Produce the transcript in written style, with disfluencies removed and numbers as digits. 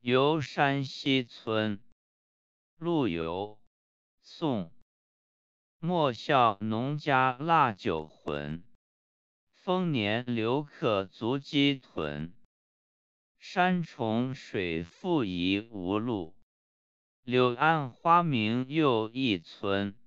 游山西村。陆游，宋。莫笑农家腊酒浑，丰年留客足鸡豚。山重水复疑无路，柳暗花明又一村。